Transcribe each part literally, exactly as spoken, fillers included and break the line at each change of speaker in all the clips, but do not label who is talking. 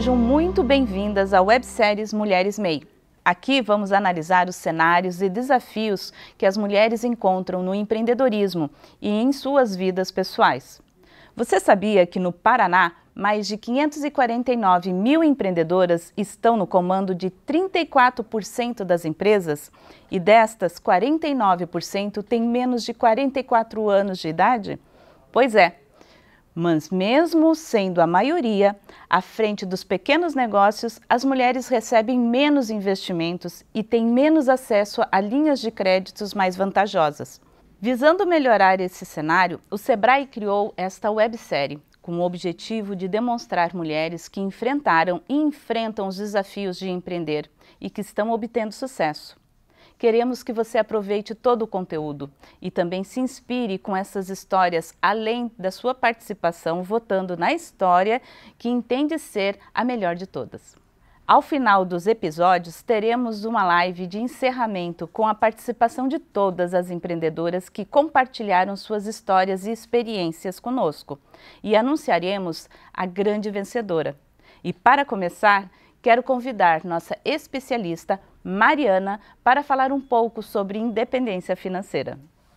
Sejam muito bem-vindas à webséries Mulheres M E I. Aqui vamos analisar os cenários e desafios que as mulheres encontram no empreendedorismo e em suas vidas pessoais. Você sabia que no Paraná, mais de quinhentas e quarenta e nove mil empreendedoras estão no comando de trinta e quatro por cento das empresas? E destas, quarenta e nove por cento têm menos de quarenta e quatro anos de idade? Pois é. Mas mesmo sendo a maioria, à frente dos pequenos negócios, as mulheres recebem menos investimentos e têm menos acesso a linhas de créditos mais vantajosas. Visando melhorar esse cenário, o Sebrae criou esta websérie, com o objetivo de demonstrar mulheres que enfrentaram e enfrentam os desafios de empreender e que estão obtendo sucesso. Queremos que você aproveite todo o conteúdo e também se inspire com essas histórias, além da sua participação votando na história que entende ser a melhor de todas. Ao final dos episódios, teremos uma live de encerramento com a participação de todas as empreendedoras que compartilharam suas histórias e experiências conosco e anunciaremos a grande vencedora. E para começar, quero convidar nossa especialista Mariana para falar um pouco sobre independência financeira.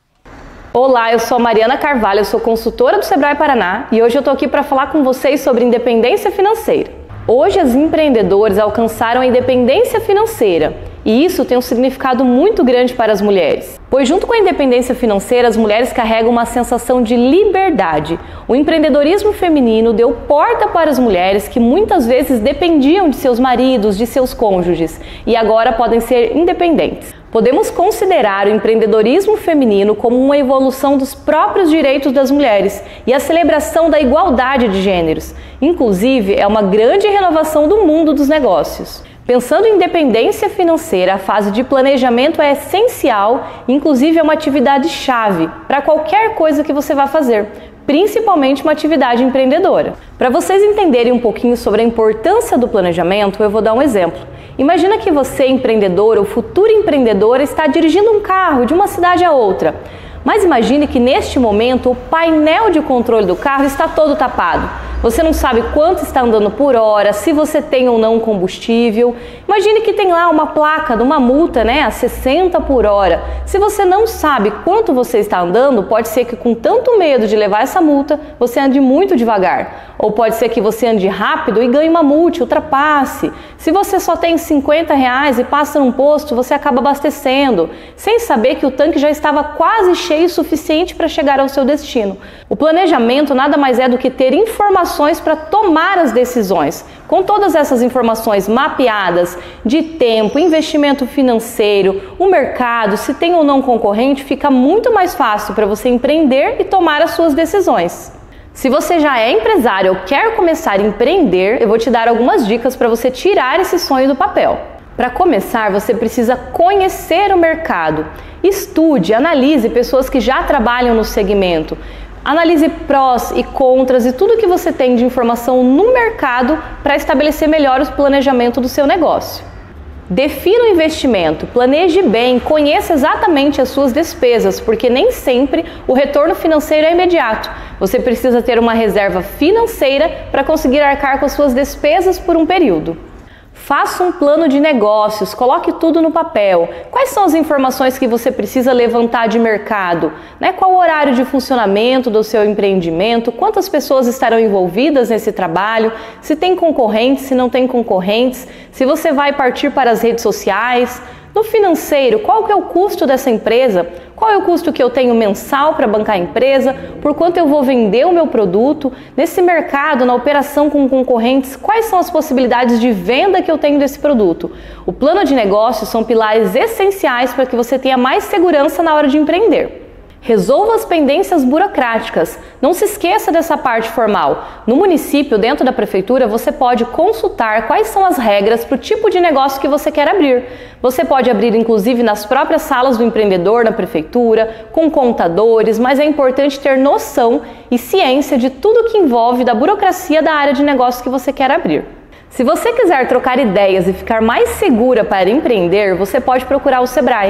Olá, eu sou a Mariana Carvalho, eu sou consultora do Sebrae Paraná e hoje eu estou aqui para falar com vocês sobre independência financeira. Hoje as empreendedoras alcançaram a independência financeira e isso tem um significado muito grande para as mulheres. Pois junto com a independência financeira, as mulheres carregam uma sensação de liberdade. O empreendedorismo feminino deu porta para as mulheres que muitas vezes dependiam de seus maridos, de seus cônjuges e agora podem ser independentes. Podemos considerar o empreendedorismo feminino como uma evolução dos próprios direitos das mulheres e a celebração da igualdade de gêneros. Inclusive, é uma grande renovação do mundo dos negócios. Pensando em independência financeira, a fase de planejamento é essencial, inclusive é uma atividade chave para qualquer coisa que você vá fazer, principalmente uma atividade empreendedora. Para vocês entenderem um pouquinho sobre a importância do planejamento, eu vou dar um exemplo. Imagina que você, empreendedor ou futura empreendedora, está dirigindo um carro de uma cidade a outra. Mas imagine que neste momento o painel de controle do carro está todo tapado. Você não sabe quanto está andando por hora, se você tem ou não combustível. Imagine que tem lá uma placa de uma multa, né, a sessenta por hora. Se você não sabe quanto você está andando, pode ser que com tanto medo de levar essa multa, você ande muito devagar. Ou pode ser que você ande rápido e ganhe uma multa, ultrapasse. Se você só tem cinquenta reais e passa num posto, você acaba abastecendo, sem saber que o tanque já estava quase cheio o suficiente para chegar ao seu destino. O planejamento nada mais é do que ter informações para tomar as decisões. Com todas essas informações mapeadas de tempo, investimento financeiro, o mercado, se tem ou não concorrente, fica muito mais fácil para você empreender e tomar as suas decisões. Se você já é empresário ou quer começar a empreender, eu vou te dar algumas dicas para você tirar esse sonho do papel. Para começar, você precisa conhecer o mercado. Estude, analise pessoas que já trabalham no segmento. Analise prós e contras e tudo que você tem de informação no mercado para estabelecer melhor o planejamento do seu negócio. Defina o investimento, planeje bem, conheça exatamente as suas despesas, porque nem sempre o retorno financeiro é imediato. Você precisa ter uma reserva financeira para conseguir arcar com as suas despesas por um período. Faça um plano de negócios, coloque tudo no papel. Quais são as informações que você precisa levantar de mercado? Né? Qual o horário de funcionamento do seu empreendimento? Quantas pessoas estarão envolvidas nesse trabalho? Se tem concorrentes, se não tem concorrentes? Se você vai partir para as redes sociais? No financeiro, qual que é o custo dessa empresa? Qual é o custo que eu tenho mensal para bancar a empresa? Por quanto eu vou vender o meu produto? Nesse mercado, na operação com concorrentes, quais são as possibilidades de venda que eu tenho desse produto? O plano de negócios são pilares essenciais para que você tenha mais segurança na hora de empreender. Resolva as pendências burocráticas. Não se esqueça dessa parte formal. No município, dentro da prefeitura, você pode consultar quais são as regras para o tipo de negócio que você quer abrir. Você pode abrir, inclusive, nas próprias salas do empreendedor, na prefeitura, com contadores, mas é importante ter noção e ciência de tudo que envolve da burocracia da área de negócio que você quer abrir. Se você quiser trocar ideias e ficar mais segura para empreender, você pode procurar o Sebrae.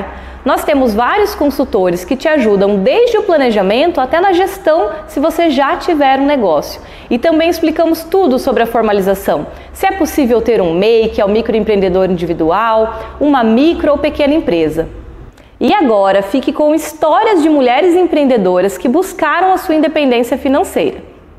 Nós temos vários consultores que te ajudam desde o planejamento até na gestão, se você já tiver um negócio. E também explicamos tudo sobre a formalização. Se é possível ter um M E I, que é o microempreendedor individual, uma micro ou pequena empresa. E agora fique com histórias de mulheres empreendedoras que buscaram a sua independência financeira.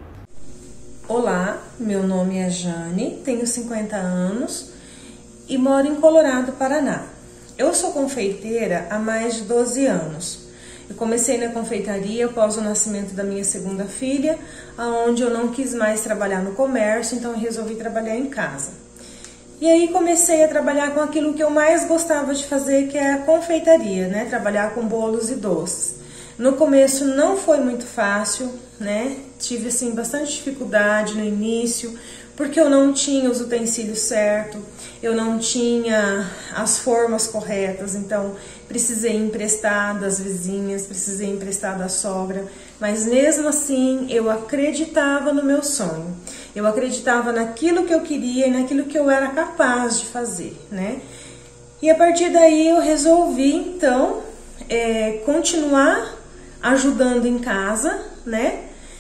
Olá, meu nome é Jane, tenho cinquenta anos e moro em Colorado, Paraná. Eu sou confeiteira há mais de doze anos. Eu comecei na confeitaria após o nascimento da minha segunda filha, onde eu não quis mais trabalhar no comércio, então eu resolvi trabalhar em casa. E aí comecei a trabalhar com aquilo que eu mais gostava de fazer, que é a confeitaria, né? Trabalhar com bolos e doces. No começo não foi muito fácil, né? Tive assim bastante dificuldade no início, porque eu não tinha os utensílios certos, eu não tinha as formas corretas, então precisei emprestar das vizinhas, precisei emprestar da sogra, mas mesmo assim eu acreditava no meu sonho, eu acreditava naquilo que eu queria e naquilo que eu era capaz de fazer, né? E a partir daí eu resolvi então é, continuar ajudando em casa, né?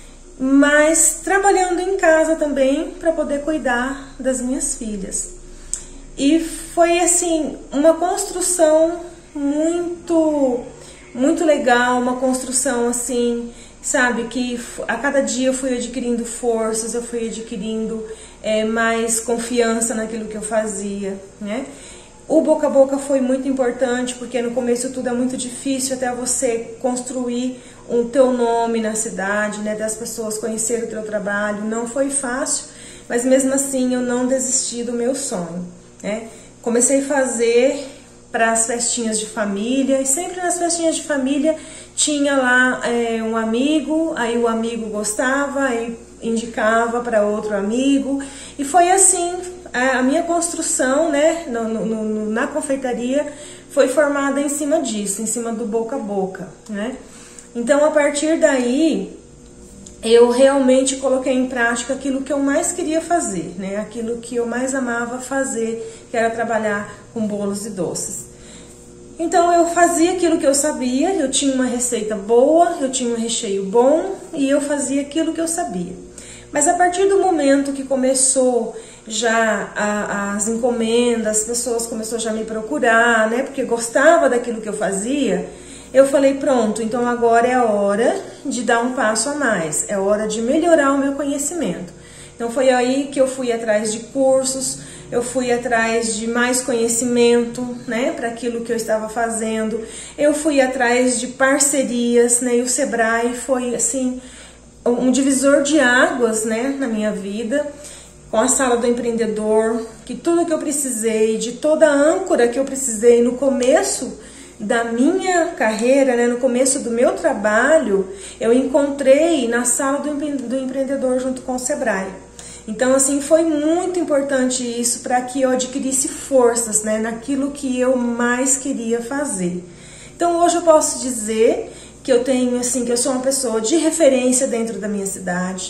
Mas trabalhando em casa também para poder cuidar das minhas filhas. E foi assim uma construção muito muito legal, uma construção assim, sabe, que a cada dia eu fui adquirindo forças, eu fui adquirindo é, mais confiança naquilo que eu fazia, né? O boca a boca foi muito importante, porque no começo tudo é muito difícil até você construir o teu nome na cidade, né, das pessoas conhecerem o teu trabalho. Não foi fácil, mas mesmo assim eu não desisti do meu sonho, né? Comecei a fazer para as festinhas de família, e sempre nas festinhas de família tinha lá é, um amigo, aí o amigo gostava, aí indicava para outro amigo, e foi assim. A minha construção, né, no, no, no, na confeitaria foi formada em cima disso, em cima do boca a boca, né? Então, a partir daí, eu realmente coloquei em prática aquilo que eu mais queria fazer, né? Aquilo que eu mais amava fazer, que era trabalhar com bolos e doces. Então, eu fazia aquilo que eu sabia, eu tinha uma receita boa, eu tinha um recheio bom e eu fazia aquilo que eu sabia. Mas a partir do momento que começou já a, as encomendas, as pessoas começaram já a me procurar, né? Porque gostava daquilo que eu fazia, eu falei, pronto, então agora é a hora de dar um passo a mais, é hora de melhorar o meu conhecimento. Então foi aí que eu fui atrás de cursos, eu fui atrás de mais conhecimento, né, para aquilo que eu estava fazendo, eu fui atrás de parcerias, né, e o Sebrae foi assim um divisor de águas, né, na minha vida, com a Sala do Empreendedor, que tudo que eu precisei, de toda a âncora que eu precisei no começo da minha carreira, né, no começo do meu trabalho, eu encontrei na Sala do Empreendedor junto com o Sebrae. Então, assim, foi muito importante isso para que eu adquirisse forças, né, naquilo que eu mais queria fazer. Então, hoje eu posso dizer que eu tenho, assim, que eu sou uma pessoa de referência dentro da minha cidade.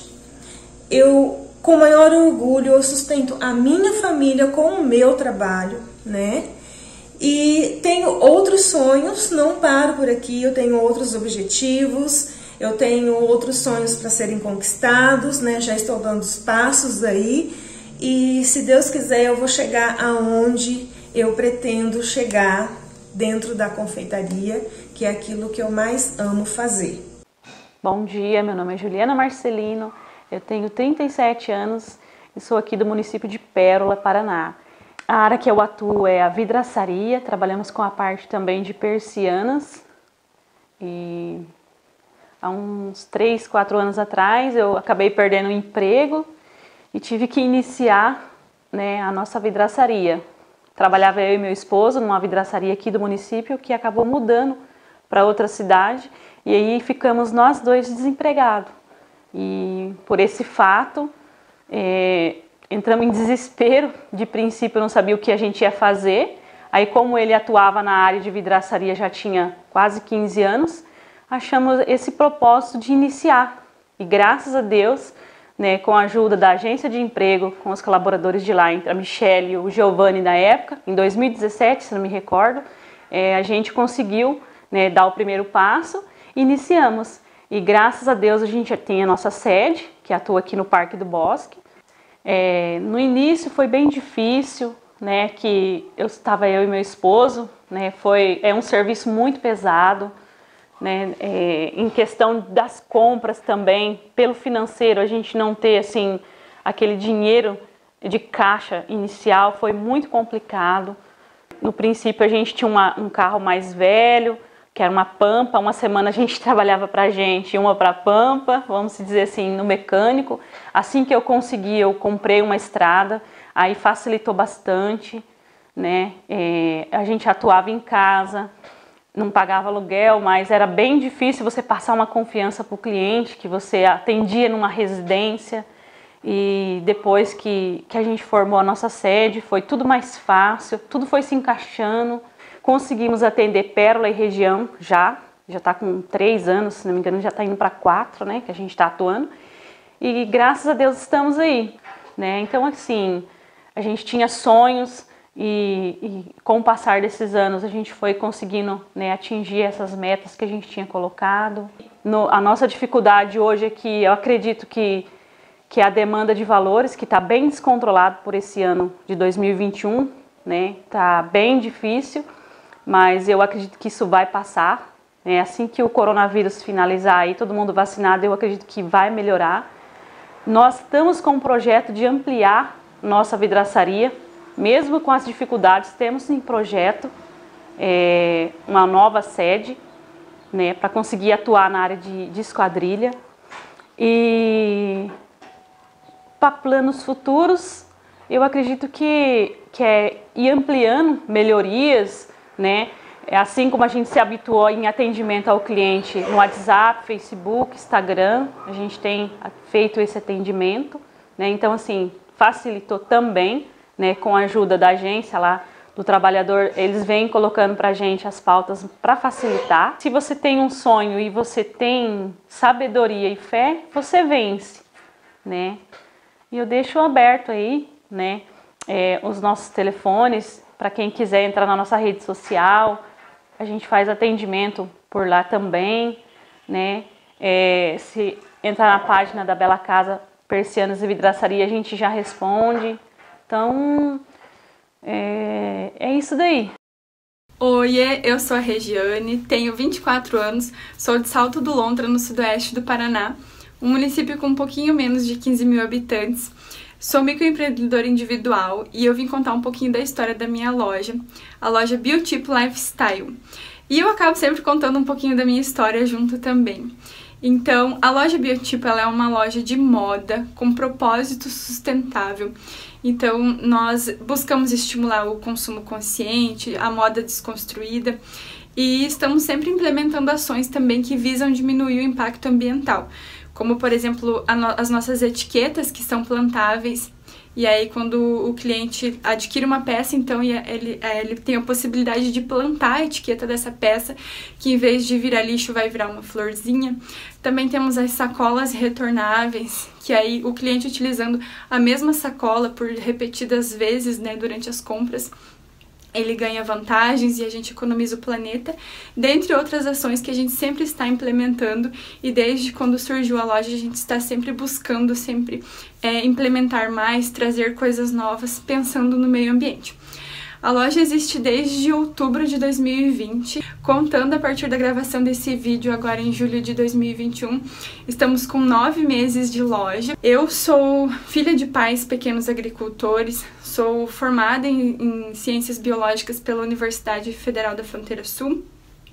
Eu, com maior orgulho, eu sustento a minha família com o meu trabalho, né? E tenho outros sonhos, não paro por aqui, eu tenho outros objetivos, eu tenho outros sonhos para serem conquistados, né? Já estou dando os passos aí e, se Deus quiser, eu vou chegar aonde eu pretendo chegar dentro da confeitaria, que é aquilo que eu mais amo fazer.
Bom dia, meu nome é Juliana Marcelino, eu tenho trinta e sete anos e sou aqui do município de Pérola, Paraná. A área que eu atuo é a vidraçaria, trabalhamos com a parte também de persianas e há uns três, quatro anos atrás eu acabei perdendo o emprego e tive que iniciar, né, a nossa vidraçaria. Trabalhava eu e meu esposo numa vidraçaria aqui do município que acabou mudando para outra cidade e aí ficamos nós dois desempregados. E por esse fato, é, entramos em desespero. De princípio eu não sabia o que a gente ia fazer. Aí, como ele atuava na área de vidraçaria já tinha quase quinze anos, achamos esse propósito de iniciar. E graças a Deus, né, com a ajuda da agência de emprego, com os colaboradores de lá, entre a Michelle e o Giovanni na época, em dois mil e dezessete, se não me recordo, é, a gente conseguiu, né, dar o primeiro passo e iniciamos. E graças a Deus a gente tem a nossa sede, que atua aqui no Parque do Bosque. É, no início foi bem difícil, né, que eu estava eu e meu esposo, né, foi, é um serviço muito pesado, né, é, em questão das compras também, pelo financeiro, a gente não ter assim, aquele dinheiro de caixa inicial foi muito complicado. No princípio a gente tinha uma, um carro mais velho, que era uma Pampa, uma semana a gente trabalhava pra gente, uma pra Pampa, vamos dizer assim, no mecânico. Assim que eu consegui, eu comprei uma estrada, aí facilitou bastante, né? É, a gente atuava em casa, não pagava aluguel, mas era bem difícil você passar uma confiança pro cliente, que você atendia numa residência. E depois que, que a gente formou a nossa sede, foi tudo mais fácil, tudo foi se encaixando. Conseguimos atender Pérola e região já, já está com três anos, se não me engano, já está indo para quatro, né, que a gente está atuando. E graças a Deus estamos aí, né? Então, assim, a gente tinha sonhos e, e com o passar desses anos a gente foi conseguindo, né, atingir essas metas que a gente tinha colocado. No, a nossa dificuldade hoje é que eu acredito que, que a demanda de valores, que está bem descontrolado por esse ano de dois mil e vinte e um, né, está bem difícil. Mas eu acredito que isso vai passar, né? Assim que o coronavírus finalizar e todo mundo vacinado, eu acredito que vai melhorar. Nós estamos com um projeto de ampliar nossa vidraçaria, mesmo com as dificuldades, temos em projeto é, uma nova sede, né, para conseguir atuar na área de, de esquadrilha. E para planos futuros, eu acredito que, que é ir ampliando melhorias, né? Assim como a gente se habituou em atendimento ao cliente no WhatsApp, Facebook, Instagram, a gente tem feito esse atendimento, né? Então, assim, facilitou também, né, com a ajuda da agência lá, do trabalhador, eles vêm colocando para a gente as pautas para facilitar. Se você tem um sonho e você tem sabedoria e fé, você vence, né? E eu deixo aberto aí, né, é, os nossos telefones, para quem quiser entrar na nossa rede social, a gente faz atendimento por lá também, né? É, se entrar na página da Bela Casa Persianas e Vidraçaria, a gente já responde. Então, é, é isso daí.
Oiê, eu sou a Regiane, tenho vinte e quatro anos, sou de Salto do Lontra, no sudoeste do Paraná, um município com um pouquinho menos de quinze mil habitantes. Sou microempreendedora individual e eu vim contar um pouquinho da história da minha loja, a loja Biotipo Lifestyle. E eu acabo sempre contando um pouquinho da minha história junto também. Então, a loja Biotipo ela é uma loja de moda com propósito sustentável. Então, nós buscamos estimular o consumo consciente, a moda desconstruída e estamos sempre implementando ações também que visam diminuir o impacto ambiental. Como, por exemplo, no, as nossas etiquetas que são plantáveis. E aí, quando o cliente adquire uma peça, então ele, ele tem a possibilidade de plantar a etiqueta dessa peça, que em vez de virar lixo, vai virar uma florzinha. Também temos as sacolas retornáveis, que aí o cliente utilizando a mesma sacola por repetidas vezes, né, durante as compras, ele ganha vantagens e a gente economiza o planeta, dentre outras ações que a gente sempre está implementando e desde quando surgiu a loja a gente está sempre buscando sempre é, implementar mais, trazer coisas novas, pensando no meio ambiente. A loja existe desde outubro de dois mil e vinte, contando a partir da gravação desse vídeo agora em julho de dois mil e vinte e um. Estamos com nove meses de loja. Eu sou filha de pais pequenos agricultores, sou formada em, em Ciências Biológicas pela Universidade Federal da Fronteira Sul.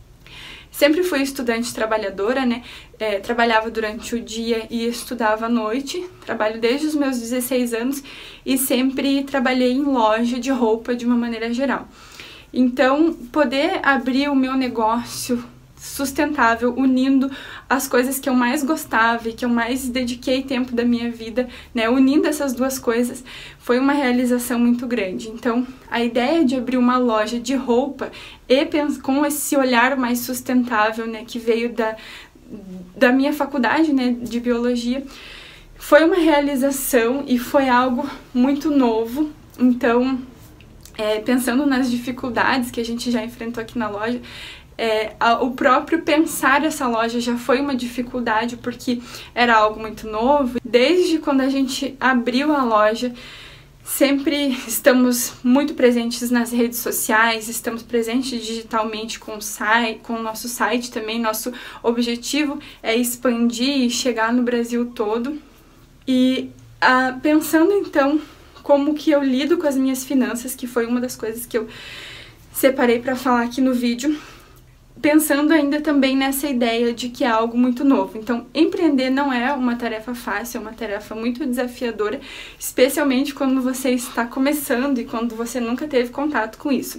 Sempre fui estudante trabalhadora, né? É, trabalhava durante o dia e estudava à noite. Trabalho desde os meus dezesseis anos e sempre trabalhei em loja de roupa de uma maneira geral. Então, poder abrir o meu negócio sustentável, unindo as coisas que eu mais gostava e que eu mais dediquei tempo da minha vida, né, unindo essas duas coisas, foi uma realização muito grande. Então, a ideia de abrir uma loja de roupa e com esse olhar mais sustentável, né, que veio da, da minha faculdade, né, de biologia, foi uma realização e foi algo muito novo. Então, é, pensando nas dificuldades que a gente já enfrentou aqui na loja, É, a, o próprio pensar essa loja já foi uma dificuldade, porque era algo muito novo. Desde quando a gente abriu a loja, sempre estamos muito presentes nas redes sociais, estamos presentes digitalmente com o site, com o nosso site também. Nosso objetivo é expandir e chegar no Brasil todo. E a, pensando então como que eu lido com as minhas finanças, que foi uma das coisas que eu separei para falar aqui no vídeo, pensando ainda também nessa ideia de que é algo muito novo. Então, empreender não é uma tarefa fácil, é uma tarefa muito desafiadora, especialmente quando você está começando e quando você nunca teve contato com isso.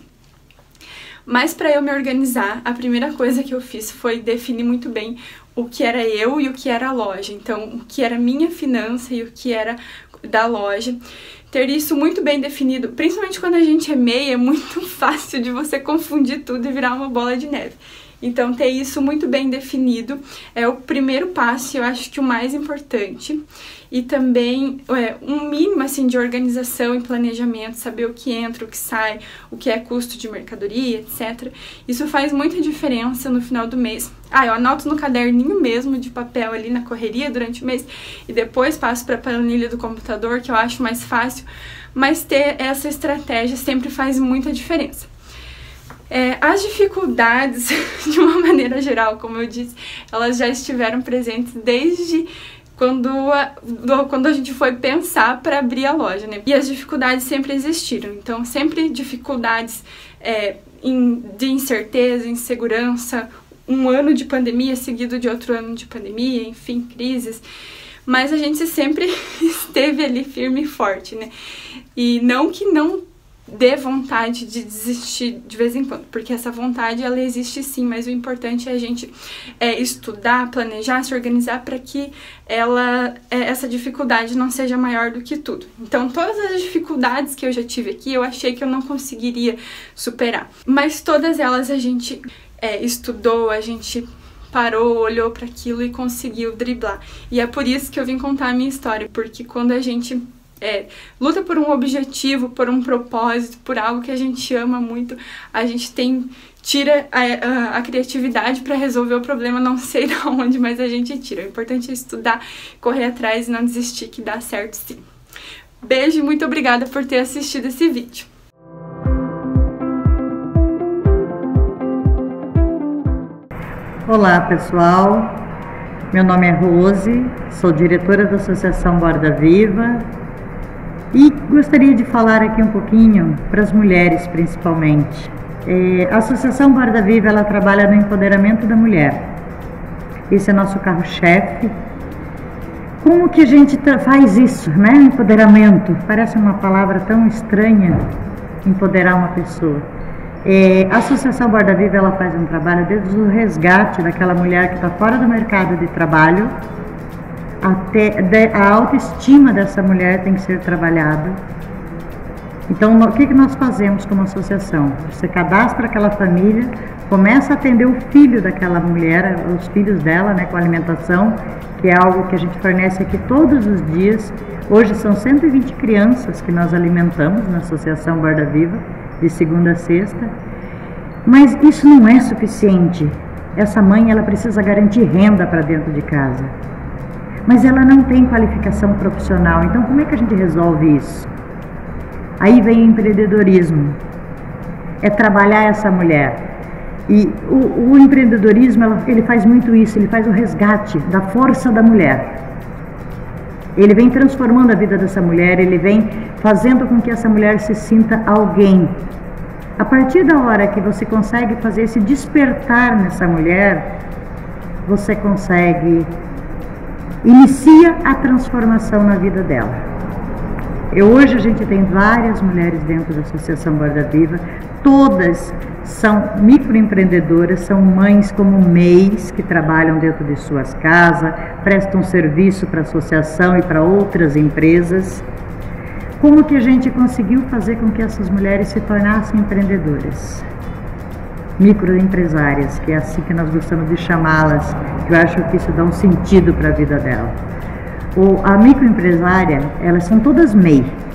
Mas para eu me organizar, a primeira coisa que eu fiz foi definir muito bem o que era eu e o que era a loja. Então, o que era minha finança e o que era da loja. Ter isso muito bem definido, principalmente quando a gente é MEI, é muito fácil de você confundir tudo e virar uma bola de neve. Então, ter isso muito bem definido é o primeiro passo, eu acho que o mais importante. E também é, um mínimo assim, de organização e planejamento, saber o que entra, o que sai, o que é custo de mercadoria, etcétera. Isso faz muita diferença no final do mês. Ah, eu anoto no caderninho mesmo de papel ali na correria durante o mês e depois passo para a planilha do computador, que eu acho mais fácil, mas ter essa estratégia sempre faz muita diferença. É, as dificuldades, de uma maneira geral, como eu disse, elas já estiveram presentes desde quando a, do, quando a gente foi pensar para abrir a loja, né? E as dificuldades sempre existiram, então sempre dificuldades é, in, de incerteza, insegurança, um ano de pandemia seguido de outro ano de pandemia, enfim, crises. Mas a gente sempre esteve ali firme e forte, né? E não que não dê vontade de desistir de vez em quando, porque essa vontade ela existe sim, mas o importante é a gente é, estudar, planejar, se organizar para que ela, é, essa dificuldade não seja maior do que tudo. Então, todas as dificuldades que eu já tive aqui, eu achei que eu não conseguiria superar, mas todas elas a gente é, estudou, a gente parou, olhou para aquilo e conseguiu driblar. E é por isso que eu vim contar a minha história, porque quando a gente É, luta por um objetivo, por um propósito, por algo que a gente ama muito, a gente tem, tira a, a, a criatividade para resolver o problema, não sei de onde, mas a gente tira. O importante é estudar, correr atrás e não desistir, que dá certo sim. Beijo e muito obrigada por ter assistido esse vídeo.
Olá pessoal, meu nome é Rose, sou diretora da Associação Borda Viva. E gostaria de falar aqui um pouquinho para as mulheres, principalmente. É, a Associação Borda Viva, ela trabalha no empoderamento da mulher. Esse é nosso carro-chefe. Como que a gente faz isso, né? Empoderamento. Parece uma palavra tão estranha, empoderar uma pessoa. É, a Associação Borda Viva, ela faz um trabalho desde o resgate daquela mulher que está fora do mercado de trabalho, até a autoestima dessa mulher tem que ser trabalhada. Então, o que nós fazemos como associação? Você cadastra aquela família, começa a atender o filho daquela mulher, os filhos dela, né, com alimentação, que é algo que a gente fornece aqui todos os dias. Hoje são cento e vinte crianças que nós alimentamos na Associação Borda Viva, de segunda a sexta. Mas isso não é suficiente. Essa mãe, ela precisa garantir renda para dentro de casa. Mas ela não tem qualificação profissional, então como é que a gente resolve isso? Aí vem o empreendedorismo, é trabalhar essa mulher. E o, o empreendedorismo, ele faz muito isso, ele faz o resgate da força da mulher. Ele vem transformando a vida dessa mulher, ele vem fazendo com que essa mulher se sinta alguém. A partir da hora que você consegue fazer esse despertar nessa mulher, você consegue... inicia a transformação na vida dela. E hoje a gente tem várias mulheres dentro da Associação Borda Viva, todas são microempreendedoras, são mães como MEIs que trabalham dentro de suas casas, prestam serviço para a associação e para outras empresas. Como que a gente conseguiu fazer com que essas mulheres se tornassem empreendedoras? Microempresárias, que é assim que nós gostamos de chamá-las, que eu acho que isso dá um sentido para a vida dela. O, a microempresária, elas são todas MEI,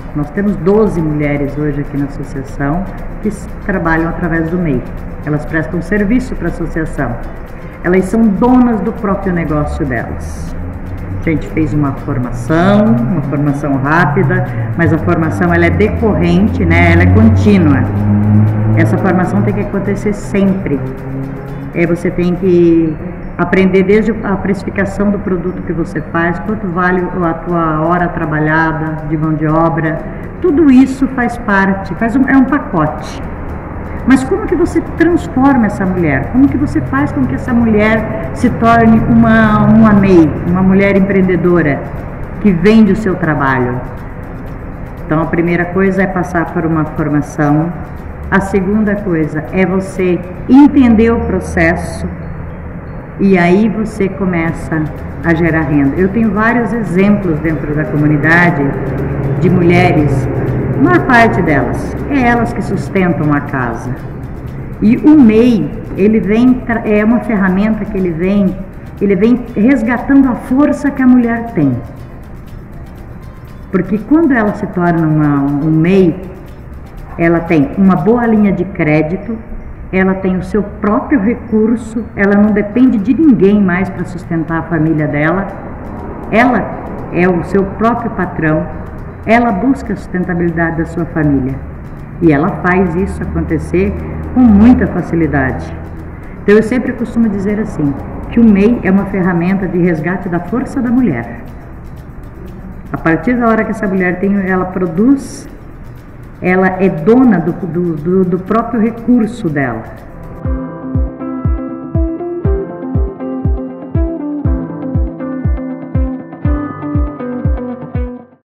Nós temos doze mulheres hoje aqui na associação que trabalham através do M E I. Elas prestam serviço para a associação. Elas são donas do próprio negócio delas. A gente fez uma formação, uma formação rápida, mas a formação ela é decorrente, né? Ela é contínua. Essa formação tem que acontecer sempre. É, você tem que aprender desde a precificação do produto que você faz, quanto vale a tua hora trabalhada de mão de obra. Tudo isso faz parte, faz um, é um pacote. Mas como que você transforma essa mulher? Como que você faz com que essa mulher se torne uma, uma M E I, uma mulher empreendedora que vende o seu trabalho? Então a primeira coisa é passar por uma formação. A segunda coisa é você entender o processo e aí você começa a gerar renda. Eu tenho vários exemplos dentro da comunidade de mulheres. A maior parte delas, é elas que sustentam a casa. E o M E I, ele vem, é uma ferramenta que ele vem, ele vem resgatando a força que a mulher tem. Porque quando ela se torna uma, um M E I, ela tem uma boa linha de crédito, ela tem o seu próprio recurso, ela não depende de ninguém mais para sustentar a família dela, ela é o seu próprio patrão. Ela busca a sustentabilidade da sua família e ela faz isso acontecer com muita facilidade. Então eu sempre costumo dizer assim, que o M E I é uma ferramenta de resgate da força da mulher. A partir da hora que essa mulher tem, ela produz, ela é dona do, do, do, do próprio recurso dela.